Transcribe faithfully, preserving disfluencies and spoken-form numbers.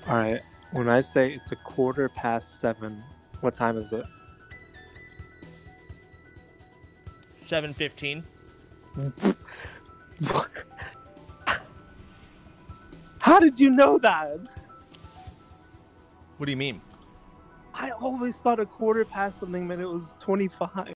All right. When I say it's a quarter past seven, what time is it? seven fifteen. How did you know that? What do you mean? I always thought a quarter past something meant it was twenty-five.